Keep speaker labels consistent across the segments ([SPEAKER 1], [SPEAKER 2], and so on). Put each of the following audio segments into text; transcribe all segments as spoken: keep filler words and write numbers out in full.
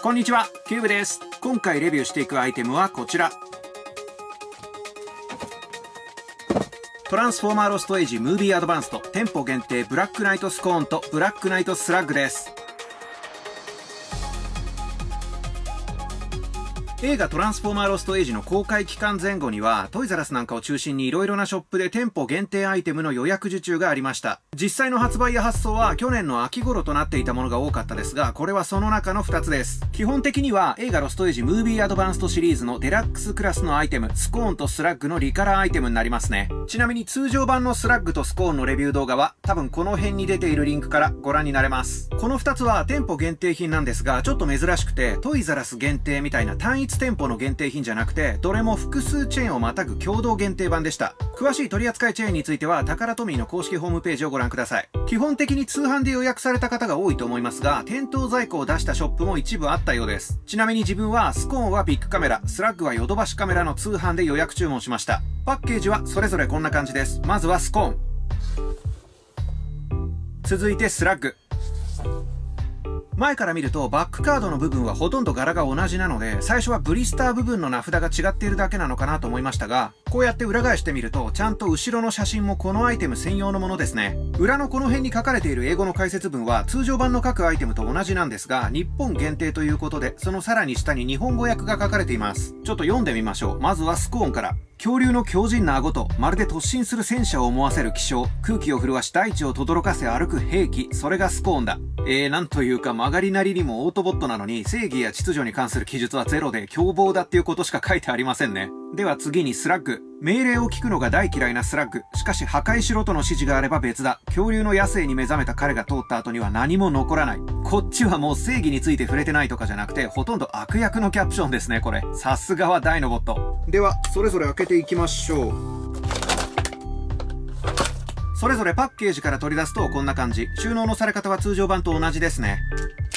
[SPEAKER 1] こんにちは、キューブです。今回レビューしていくアイテムはこちら。トランスフォーマーロストエイジムービーアドバンスト店舗限定ブラックナイトスコーンとブラックナイトスラッグです。映画トランスフォーマーロストエイジの公開期間前後にはトイザらスなんかを中心に色々なショップで店舗限定アイテムの予約受注がありました。実際の発売や発送は去年の秋頃となっていたものが多かったですが、これはその中のふたつです。基本的には映画ロストエイジムービーアドバンストシリーズのデラックスクラスのアイテムスコーンとスラッグのリカラーアイテムになりますね。ちなみに通常版のスラッグとスコーンのレビュー動画は多分この辺に出ているリンクからご覧になれます。このふたつは店舗限定品なんですが、ちょっと珍しくてトイザらス限定みたいな単一店舗の限定品じゃなくて、どれも複数チェーンをまたぐ共同限定版でした。詳しい取扱いチェーンについてはタカラトミーの公式ホームページをご覧ください。基本的に通販で予約された方が多いと思いますが、店頭在庫を出したショップも一部あったようです。ちなみに自分はスコーンはビッグカメラ、スラッグはヨドバシカメラの通販で予約注文しました。パッケージはそれぞれこんな感じです。まずはスコーン、続いてスラッグ。前から見るとバックカードの部分はほとんど柄が同じなので、最初はブリスター部分の名札が違っているだけなのかなと思いましたが、こうやって裏返してみるとちゃんと後ろの写真もこのアイテム専用のものですね。裏のこの辺に書かれている英語の解説文は通常版の各アイテムと同じなんですが、日本限定ということでそのさらに下に日本語訳が書かれています。ちょっと読んでみましょう。まずはスコーンから。恐竜の強靭な顎とまるで突進する戦車を思わせる気象、空気を震わし大地を轟かせ歩く兵器、それがスコーンだ。えー、なんというか曲がりなりにもオートボットなのに正義や秩序に関する記述はゼロで凶暴だっていうことしか書いてありませんね。では次にスラッグ。命令を聞くのが大嫌いなスラッグ。しかし破壊しろとの指示があれば別だ。恐竜の野生に目覚めた彼が通った後には何も残らない。こっちはもう正義について触れてないとかじゃなくて、ほとんど悪役のキャプションですね、これ。さすがはダイノボット。ではそれぞれ開けていきましょう。それぞれパッケージから取り出すとこんな感じ。収納のされ方は通常版と同じですね。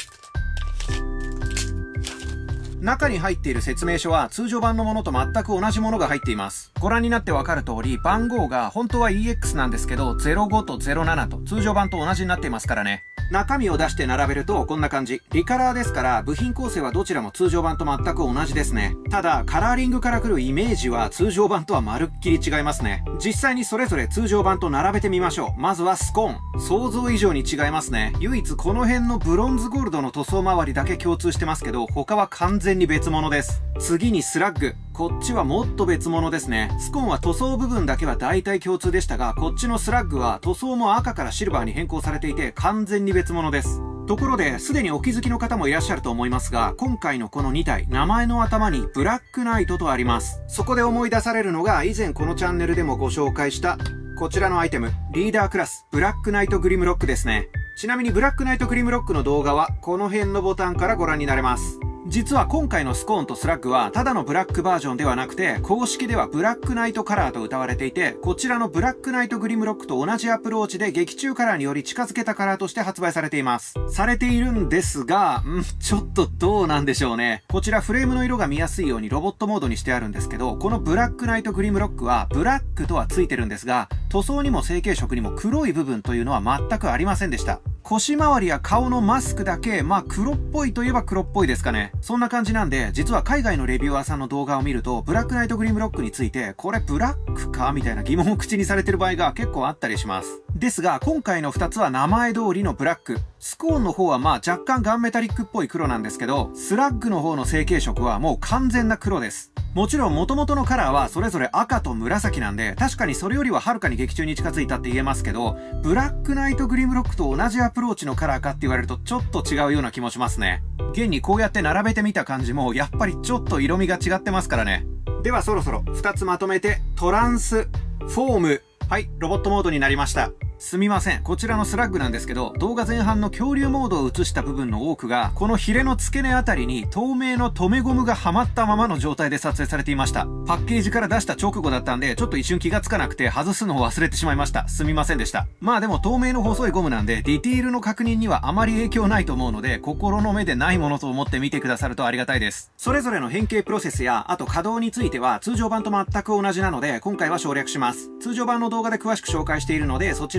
[SPEAKER 1] 中に入っている説明書は通常版のものと全く同じものが入っています。ご覧になってわかる通り、番号が本当は イーエックス なんですけど、ゼロごとゼロななと通常版と同じになっていますからね。中身を出して並べるとこんな感じ。リカラーですから部品構成はどちらも通常版と全く同じですね。ただカラーリングから来るイメージは通常版とはまるっきり違いますね。実際にそれぞれ通常版と並べてみましょう。まずはスコーン。想像以上に違いますね。唯一この辺のブロンズゴールドの塗装周りだけ共通してますけど、他は完全に別物です。次にスラッグ。こっちはもっと別物ですね。スコーンは塗装部分だけは大体共通でしたが、こっちのスラッグは塗装も赤からシルバーに変更されていて完全に別物です。ところで、すでにお気づきの方もいらっしゃると思いますが、今回のこのに体、名前の頭にブラックナイトとあります。そこで思い出されるのが、以前このチャンネルでもご紹介したこちらのアイテム、リーダークラスブラックナイトグリムロックですね。ちなみにブラックナイトグリムロックの動画はこの辺のボタンからご覧になれます。実は今回のスコーンとスラッグはただのブラックバージョンではなくて、公式ではブラックナイトカラーと謳われていて、こちらのブラックナイトグリムロックと同じアプローチで劇中カラーにより近づけたカラーとして発売されています。されているんですが、んちょっとどうなんでしょうね。こちらフレームの色が見やすいようにロボットモードにしてあるんですけど、このブラックナイトグリムロックはブラックとはついてるんですが、塗装にも成型色にも黒い部分というのは全くありませんでした。腰回りや顔のマスクだけ、まあ黒っぽいといえば黒っぽいですかね。そんな感じなんで、実は海外のレビュアーさんの動画を見ると、ブラックナイトグリムロックについて、これブラックかみたいな疑問を口にされてる場合が結構あったりします。ですが、今回のふたつは名前通りのブラック。スコーンの方はまあ若干ガンメタリックっぽい黒なんですけど、スラッグの方の成型色はもう完全な黒です。もちろん元々のカラーはそれぞれ赤と紫なんで、確かにそれよりははるかに劇中に近づいたって言えますけど、ブラックナイトグリムロックと同じアプローチのカラーかって言われるとちょっと違うような気もしますね。現にこうやって並べてみた感じもやっぱりちょっと色味が違ってますからね。ではそろそろふたつまとめて、トランスフォーム。はい、ロボットモードになりました。すみません。こちらのスラッグなんですけど、動画前半の恐竜モードを映した部分の多くが、このヒレの付け根あたりに透明の留めゴムがはまったままの状態で撮影されていました。パッケージから出した直後だったんで、ちょっと一瞬気がつかなくて外すのを忘れてしまいました。すみませんでした。まあでも透明の細いゴムなんで、ディティールの確認にはあまり影響ないと思うので、心の目でないものと思って見てくださるとありがたいです。それぞれの変形プロセスや、あと稼働については通常版と全く同じなので、今回は省略します。通常版の動画で詳しく紹介しているので、そちらを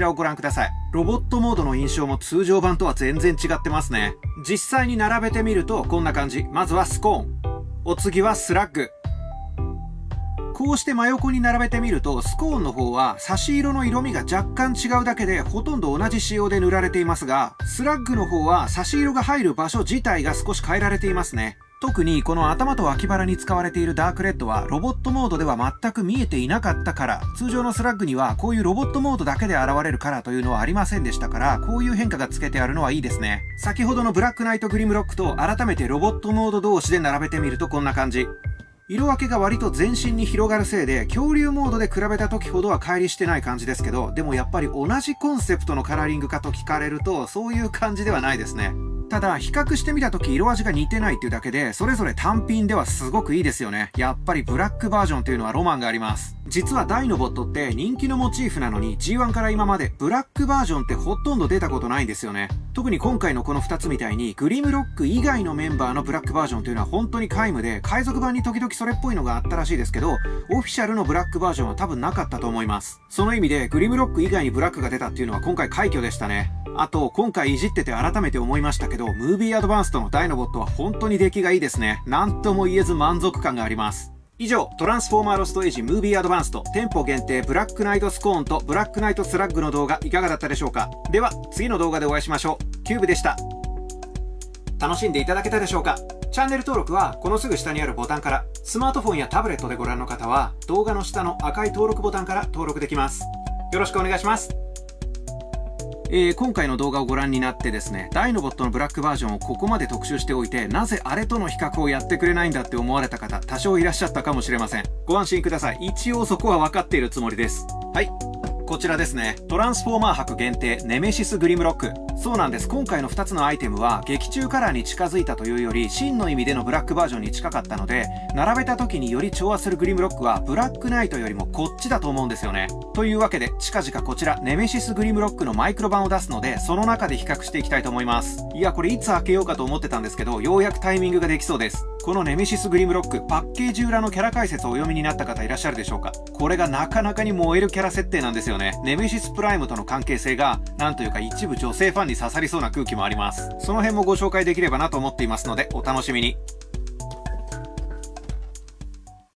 [SPEAKER 1] らをご覧ください。ロボットモードの印象も通常版とは全然違ってますね。実際に並べてみるとこんな感じ。まずはスコーン。お次はスラッグ。こうして真横に並べてみると、スコーンの方は差し色の色味が若干違うだけでほとんど同じ仕様で塗られていますが、スラッグの方は差し色が入る場所自体が少し変えられていますね。特にこの頭と脇腹に使われているダークレッドはロボットモードでは全く見えていなかったカラー。通常のスラッグにはこういうロボットモードだけで現れるカラーというのはありませんでしたから、こういう変化がつけてあるのはいいですね。先ほどのブラックナイトグリムロックと改めてロボットモード同士で並べてみるとこんな感じ。色分けが割と全身に広がるせいで、恐竜モードで比べた時ほどは乖離してない感じですけど、でもやっぱり同じコンセプトのカラーリングかと聞かれると、そういう感じではないですね。ただ、比較してみた時色味が似てないっていうだけで、それぞれ単品ではすごくいいですよね。やっぱりブラックバージョンというのはロマンがあります。実はダイノボットって人気のモチーフなのに ジーワン から今までブラックバージョンってほとんど出たことないんですよね。特に今回のこのふたつみたいにグリムロック以外のメンバーのブラックバージョンというのは本当に皆無で、海賊版に時々それっぽいのがあったらしいですけど、オフィシャルのブラックバージョンは多分なかったと思います。その意味でグリムロック以外にブラックが出たっていうのは今回快挙でしたね。あと、今回いじってて改めて思いましたけど、ムービーアドバンストのダイノボットは本当に出来がいいですね。なんとも言えず満足感があります。以上、トランスフォーマーロストエイジムービーアドバンスト店舗限定ブラックナイトスコーンとブラックナイトスラッグの動画いかがだったでしょうか。では、次の動画でお会いしましょう。キューブでした。楽しんでいただけたでしょうか。チャンネル登録はこのすぐ下にあるボタンから、スマートフォンやタブレットでご覧の方は動画の下の赤い登録ボタンから登録できます。よろしくお願いします。えー、今回の動画をご覧になってですね、ダイノボットのブラックバージョンをここまで特集しておいて、なぜあれとの比較をやってくれないんだって思われた方、多少いらっしゃったかもしれません。ご安心ください。一応そこは分かっているつもりです。はい。こちらですね。トランスフォーマー博限定ネメシスグリムロック。そうなんです。今回のふたつのアイテムは劇中カラーに近づいたというより真の意味でのブラックバージョンに近かったので、並べた時により調和するグリムロックはブラックナイトよりもこっちだと思うんですよね。というわけで近々こちらネメシスグリムロックのマイクロ版を出すので、その中で比較していきたいと思います。いやこれいつ開けようかと思ってたんですけど、ようやくタイミングができそうです。このネメシスグリムロック、パッケージ裏のキャラ解説をお読みになった方いらっしゃるでしょうか。これがなかなかに燃えるキャラ設定なんですよね。ネメシスプライムとの関係性がなんというか一部女性ファンに刺さりそうな空気もあります。その辺もご紹介できればなと思っていますのでお楽しみに。